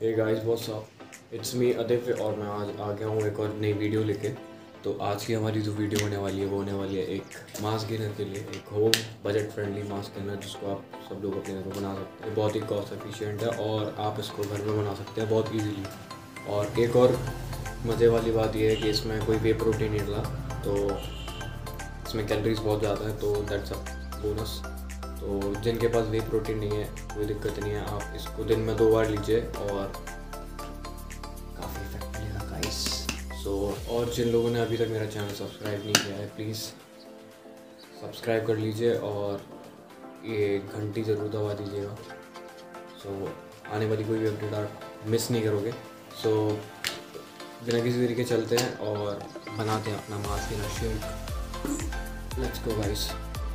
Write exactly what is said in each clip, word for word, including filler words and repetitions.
Hey guys what's up, it's me Aditya और मैं आज आ गया हूँ एक और नई वीडियो लेके। तो आज की हमारी जो वीडियो होने वाली है वो होने वाली है एक मास गेनर के लिए, एक home budget friendly mass gainer जिसको आप सब लोग अपने घर में बना सकते हैं। बहुत ही कॉस्ट एफिशिएंट है और आप इसको घर में बना सकते हैं बहुत ईजीली। और एक और मज़े वाली बात यह है कि इसमें कोई वे प्रोटीन नहीं डला, तो इसमें कैलोरीज बहुत ज़्यादा है, तो दैट्स अ बोनस। तो जिनके पास वे प्रोटीन नहीं है कोई दिक्कत नहीं है, आप इसको दिन में दो बार लीजिए और काफ़ी इफेक्ट मिलेगा गाइस। सो और जिन लोगों ने अभी तक मेरा चैनल सब्सक्राइब नहीं किया है प्लीज़ सब्सक्राइब कर लीजिए और ये घंटी ज़रूर दबा दीजिएगा। सो so, आने वाली कोई भी अपडेट आप मिस नहीं करोगे। सो so, बिना किसी तरीके चलते हैं और बनाते हैं अपना mass gainer shake. Let's go guys.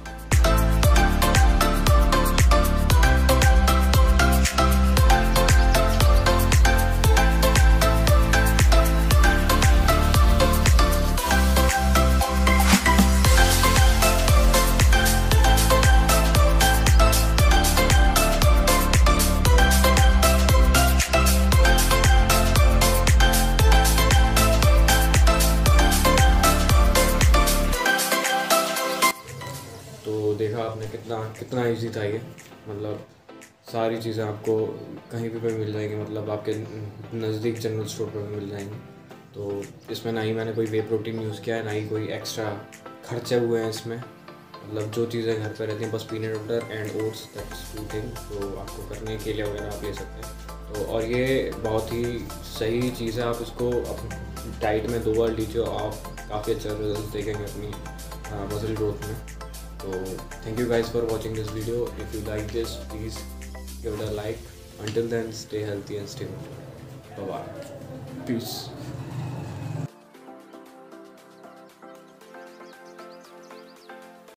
तो देखा आपने कितना कितना इजी था ये, मतलब सारी चीज़ें आपको कहीं भी पे मिल जाएंगी, मतलब आपके नज़दीक जनरल स्टोर पर भी मिल जाएंगी। तो इसमें ना ही मैंने कोई वे प्रोटीन यूज़ किया है, ना ही कोई एक्स्ट्रा खर्चे हुए हैं इसमें। मतलब जो चीज़ें घर पे रहती हैं बस peanut butter and oats, that's two thing. तो आपको करने के लिए वगैरह आप ले सकते हैं। तो और ये बहुत ही सही चीज़ है, आप इसको अपनी डाइट में दो बार लीजिए, आप काफ़ी अच्छा रिजल्ट देखेंगे अपनी मसल ग्रोथ में। So thank you guys for watching this video. If you like this, please give it a like. Until then, stay healthy and stay home. Bye bye. Peace.